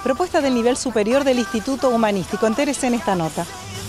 Propuesta del nivel superior del Instituto Humanístico. Entérese en esta nota.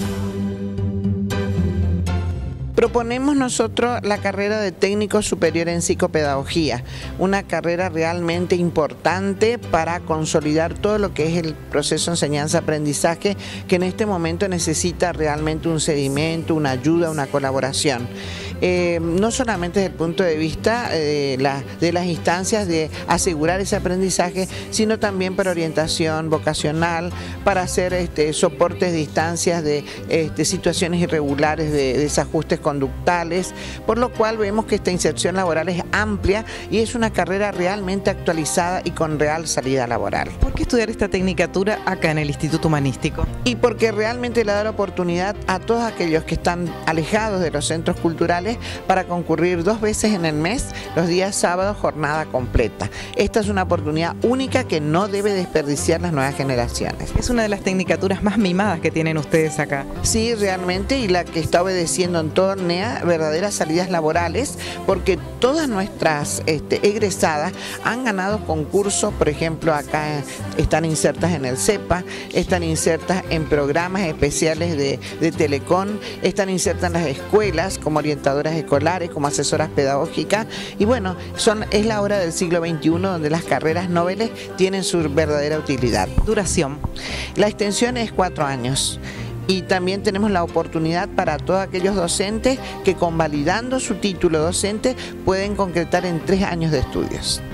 Proponemos nosotros la carrera de técnico superior en psicopedagogía, una carrera realmente importante para consolidar todo lo que es el proceso de enseñanza-aprendizaje, que en este momento necesita realmente un seguimiento, una ayuda, una colaboración. No solamente desde el punto de vista de las instancias de asegurar ese aprendizaje, sino también para orientación vocacional, para hacer soportes de instancias de situaciones irregulares, de desajustes conductales, por lo cual vemos que esta inserción laboral es amplia y es una carrera realmente actualizada y con real salida laboral. ¿Por qué estudiar esta tecnicatura acá en el Instituto Humanístico? Y porque realmente le da la oportunidad a todos aquellos que están alejados de los centros culturales para concurrir 2 veces en el mes, los días sábados, jornada completa. Esta es una oportunidad única que no debe desperdiciar las nuevas generaciones. Es una de las tecnicaturas más mimadas que tienen ustedes acá. Sí, realmente, y la que está obedeciendo en todo NEA verdaderas salidas laborales, porque todas nuestras egresadas han ganado concursos. Por ejemplo, acá están insertas en el CEPA, están insertas en programas especiales de Telecom, están insertas en las escuelas como orientadoras escolares, como asesoras pedagógicas, y bueno, es la hora del siglo XXI donde las carreras nobles tienen su verdadera utilidad. Duración. La extensión es 4 años. Y también tenemos la oportunidad para todos aquellos docentes que, convalidando su título docente, pueden concretar en 3 años de estudios.